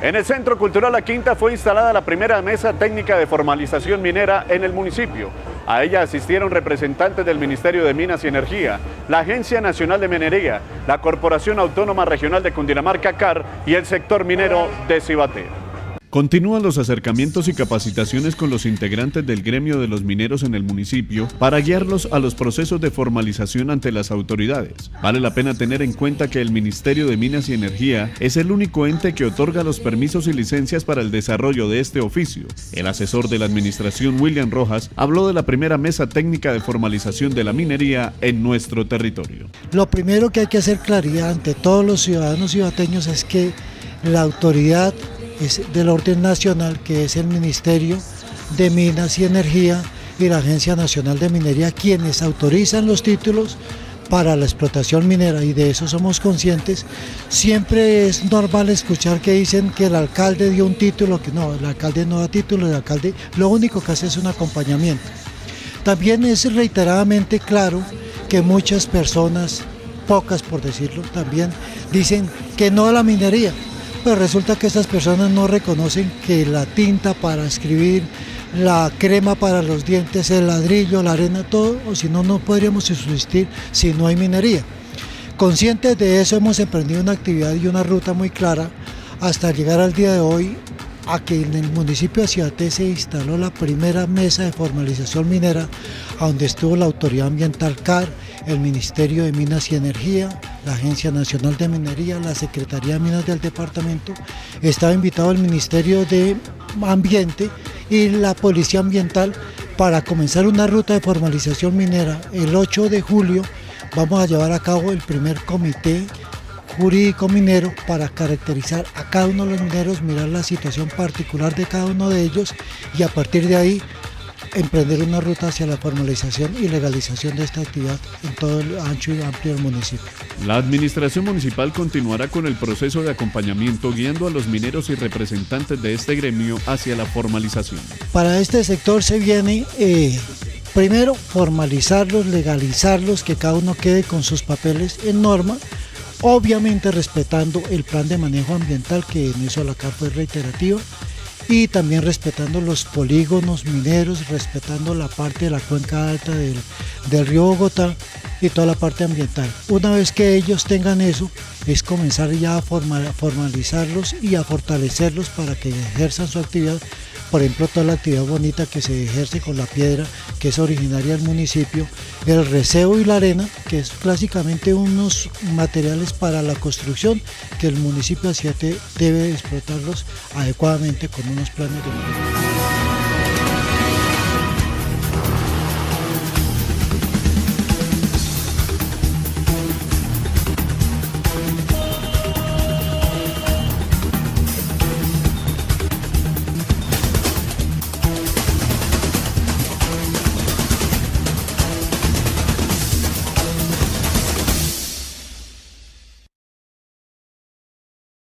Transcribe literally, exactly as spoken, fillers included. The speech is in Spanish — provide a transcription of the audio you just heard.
En el Centro Cultural La Quinta fue instalada la primera mesa técnica de formalización minera en el municipio. A ella asistieron representantes del Ministerio de Minas y Energía, la Agencia Nacional de Minería, la Corporación Autónoma Regional de Cundinamarca, C A R, y el sector minero de Cibaté. Continúan los acercamientos y capacitaciones con los integrantes del gremio de los mineros en el municipio para guiarlos a los procesos de formalización ante las autoridades. Vale la pena tener en cuenta que el Ministerio de Minas y Energía es el único ente que otorga los permisos y licencias para el desarrollo de este oficio. El asesor de la administración, William Rojas, habló de la primera mesa técnica de formalización de la minería en nuestro territorio. Lo primero que hay que hacer claridad ante todos los ciudadanos cibateños es que la autoridad es del orden nacional, que es el Ministerio de Minas y Energía y la Agencia Nacional de Minería, quienes autorizan los títulos para la explotación minera, y de eso somos conscientes. Siempre es normal escuchar que dicen que el alcalde dio un título, que no, el alcalde no da título, el alcalde lo único que hace es un acompañamiento. También es reiteradamente claro que muchas personas, pocas por decirlo, también dicen que no a la minería. Pero resulta que estas personas no reconocen que la tinta para escribir, la crema para los dientes, el ladrillo, la arena, todo, o si no, no podríamos subsistir si no hay minería. Conscientes de eso, hemos emprendido una actividad y una ruta muy clara hasta llegar al día de hoy a que en el municipio de Cibaté se instaló la primera mesa de formalización minera, a donde estuvo la Autoridad Ambiental C A R, el Ministerio de Minas y Energía, la Agencia Nacional de Minería, la Secretaría de Minas del departamento, estaba invitado el Ministerio de Ambiente y la Policía Ambiental para comenzar una ruta de formalización minera. El ocho de julio vamos a llevar a cabo el primer comité jurídico minero para caracterizar a cada uno de los mineros, mirar la situación particular de cada uno de ellos y a partir de ahí emprender una ruta hacia la formalización y legalización de esta actividad en todo el ancho y amplio del municipio. La administración municipal continuará con el proceso de acompañamiento, guiando a los mineros y representantes de este gremio hacia la formalización. Para este sector se viene eh, primero formalizarlos, legalizarlos, que cada uno quede con sus papeles en norma, obviamente respetando el plan de manejo ambiental, que en eso la C A R fue reiterativa, y también respetando los polígonos mineros, respetando la parte de la cuenca alta del, del río Bogotá y toda la parte ambiental. Una vez que ellos tengan eso, es comenzar ya a formal, formalizarlos y a fortalecerlos para que ejerzan su actividad. Por ejemplo, toda la actividad bonita que se ejerce con la piedra, que es originaria del municipio, el recebo y la arena, que es clásicamente unos materiales para la construcción, que el municipio de Cibaté debe explotarlos adecuadamente con unos planes de manejo.